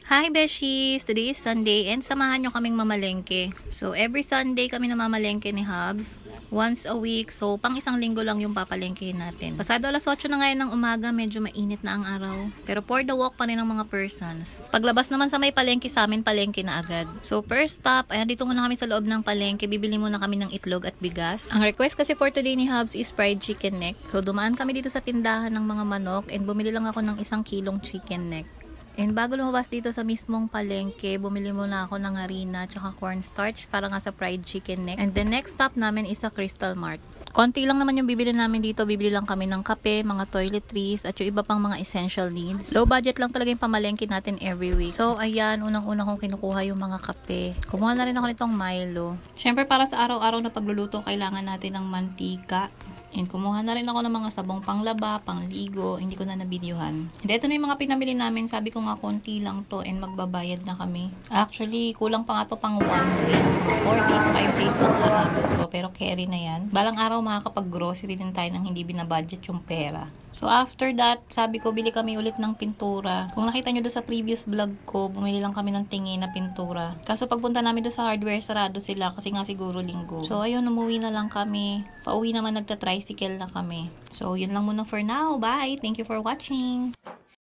Hi Beshies! Today is Sunday and samahan nyo kaming mamalengke. So every Sunday kami namamalengke ni Hubs. Once a week. So pang isang linggo lang yung papalengke natin. Pasado alas 8 na ngayon ng umaga, medyo mainit na ang araw. Pero for the walk pa rin ng mga persons. Paglabas naman sa may palengke sa amin, palengke na agad. So first stop, ayan dito muna kami sa loob ng palengke. Bibili muna kami ng itlog at bigas. Ang request kasi for today ni Hubs is fried chicken neck. So dumaan kami dito sa tindahan ng mga manok and bumili lang ako ng 1 kilong chicken neck. And bago lumabas dito sa mismong palengke, bumili muna ako ng harina tsaka cornstarch para nga sa fried chicken neck. And the next stop namin is sa Crystal Mart. Konti lang naman yung bibili namin dito. Bibili lang kami ng kape, mga toiletries, at yung iba pang mga essential needs. Low budget lang talaga yung pamalengke natin every week. So, ayan, unang-una kong kinukuha yung mga kape. Kumuha na rin ako nitong Milo. Syempre, para sa araw-araw na pagluluto, kailangan natin ng mantika. And kumuha na rin ako ng mga sabong panglaba, pangligo, hindi ko na nabidyuhan. And ito na yung mga pinamili namin. Sabi ko nga, konti lang to and magbabayad na kami. Actually, kulang pa nga to pang 1 week. 4 days, 5 days lang aabot ko. Pero carry na yan. Balang araw makakapag-grocery din tayo nang hindi binabudget yung pera. So after that, sabi ko, bili kami ulit ng pintura. Kung nakita nyo doon sa previous vlog ko, bumili lang kami ng tingin na pintura. Kaso pagpunta namin doon sa hardware, sarado sila kasi nga siguro linggo. So ayun, umuwi na lang kami. Pauwi naman, nagta-tricycle na kami. So yun lang muna for now. Bye! Thank you for watching!